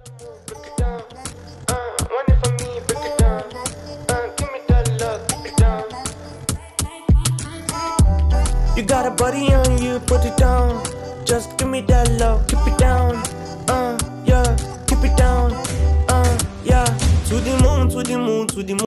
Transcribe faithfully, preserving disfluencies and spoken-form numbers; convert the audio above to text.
Break it down. Uh, want it for me, break it down. Uh, give me that love, break it down. You got a body on you, put it down. Just give me that love, keep it down. Uh, yeah, keep it down. Uh, yeah. To the moon, to the moon, to the moon.